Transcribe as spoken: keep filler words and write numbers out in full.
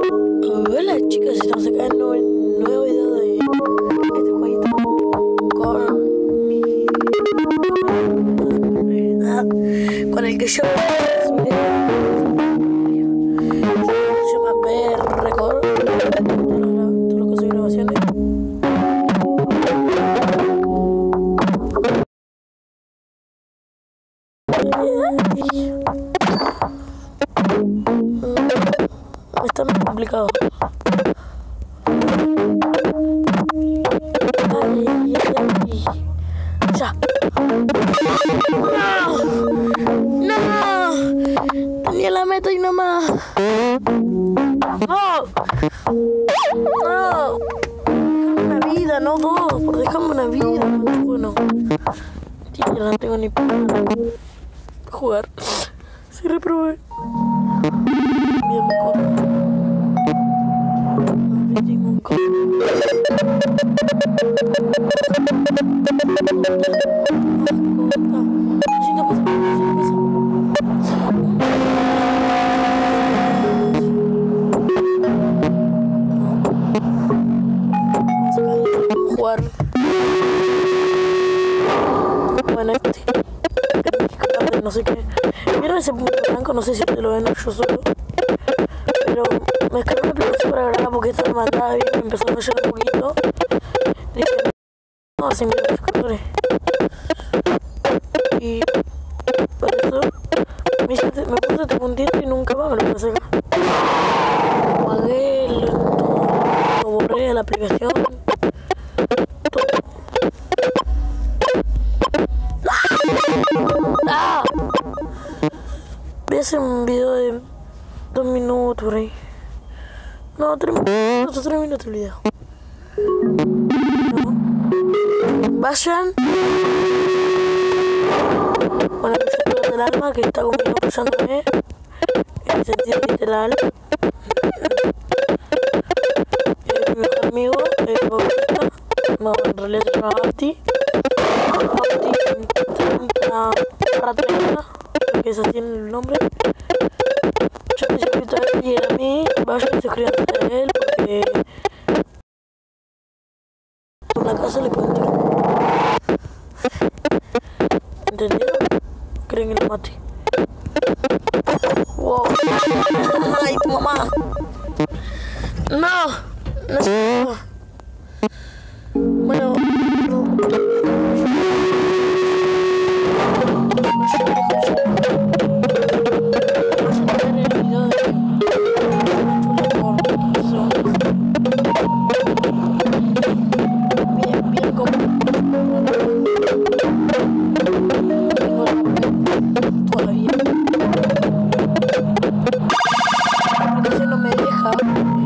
Hola chicos, estamos acá en un nuevo video de este jueguito con mi... Ah, con el que yo subiré. Se llama ver record. Todo lo que soy grabaciones. Está muy complicado. Ay, ay, ay. Ya. No, no. Tenía la meta y no más. No. No. Déjame una vida, no dos. Por dejarme una vida. Bueno. Tío, no tengo ni para jugar. Sí, reprobé. Bien, me corro. Manco. Jugar. Bueno, este. No sé qué. ¿Vieron ese punto blanco? No sé si te lo ven yo solo. Pero me descargué una aplicación para grabar porque esta me mataba bien, me empezó a fallar un poquito. Dije, no, se me dio los colores. Y por eso me, me puse este puntito y nunca más me lo pude sacar. Apagué, lo, lo borré de la aplicación. Todo. ¡Ah! Voy a hacer un video de dos minutos por ahí. No, tres minutos, tres minutos el video. No. Vayan. Con el proyecto del alma que está conmigo apoyándome. En el sentido literal. Es mi mejor amigo, es mi favorita. No, en realidad se llama Basti. Basti treinta barra treinta, que es así el nombre. Yo me suscrito a él y él a mí. Vayan y suscríbanse a él porque por la casa le pueden tirar. ¿Entendieron? Creen que lo mate. Wow. Ay, tu mamá. No. No. Bueno, no. No me deja.